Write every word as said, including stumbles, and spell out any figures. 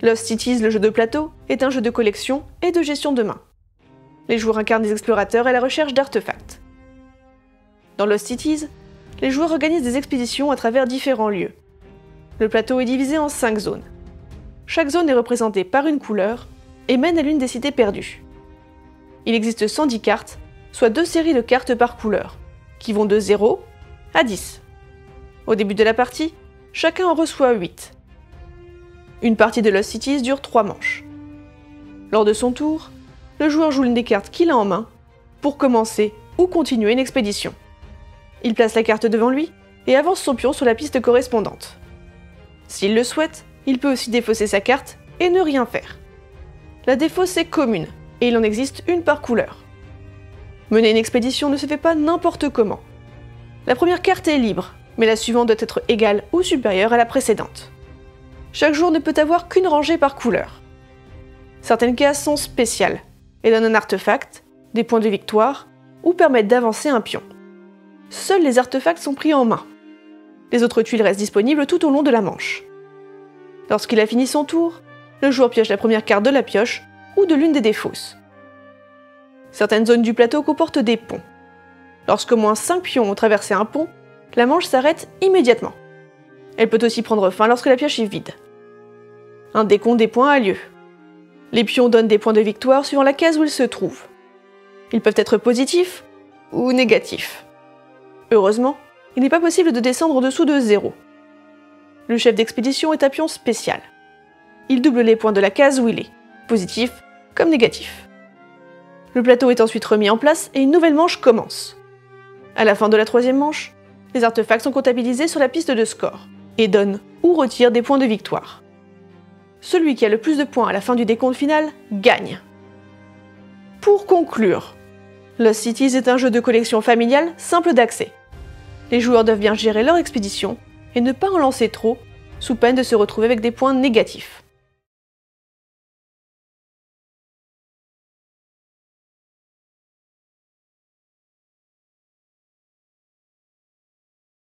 Lost Cities, le jeu de plateau, est un jeu de collection et de gestion de main. Les joueurs incarnent des explorateurs à la recherche d'artefacts. Dans Lost Cities, les joueurs organisent des expéditions à travers différents lieux. Le plateau est divisé en cinq zones. Chaque zone est représentée par une couleur et mène à l'une des cités perdues. Il existe cent dix cartes, soit deux séries de cartes par couleur, qui vont de zéro à dix. Au début de la partie, chacun en reçoit huit. Une partie de Lost Cities dure trois manches. Lors de son tour, le joueur joue l'une des cartes qu'il a en main pour commencer ou continuer une expédition. Il place la carte devant lui et avance son pion sur la piste correspondante. S'il le souhaite, il peut aussi défausser sa carte et ne rien faire. La défausse est commune, et il en existe une par couleur. Mener une expédition ne se fait pas n'importe comment. La première carte est libre, mais la suivante doit être égale ou supérieure à la précédente. Chaque joueur ne peut avoir qu'une rangée par couleur. Certaines cases sont spéciales, et donnent un artefact, des points de victoire, ou permettent d'avancer un pion. Seuls les artefacts sont pris en main. Les autres tuiles restent disponibles tout au long de la manche. Lorsqu'il a fini son tour, le joueur pioche la première carte de la pioche ou de l'une des défausses. Certaines zones du plateau comportent des ponts. Lorsqu'au moins cinq pions ont traversé un pont, la manche s'arrête immédiatement. Elle peut aussi prendre fin lorsque la pioche est vide. Un décompte des points a lieu. Les pions donnent des points de victoire suivant la case où ils se trouvent. Ils peuvent être positifs ou négatifs. Heureusement, il n'est pas possible de descendre en dessous de zéro. Le chef d'expédition est un pion spécial. Il double les points de la case où il est, positif comme négatif. Le plateau est ensuite remis en place et une nouvelle manche commence. À la fin de la troisième manche, les artefacts sont comptabilisés sur la piste de score et donnent ou retirent des points de victoire. Celui qui a le plus de points à la fin du décompte final gagne. Pour conclure, Lost Cities est un jeu de collection familial simple d'accès. Les joueurs doivent bien gérer leur expédition et ne pas en lancer trop, sous peine de se retrouver avec des points négatifs.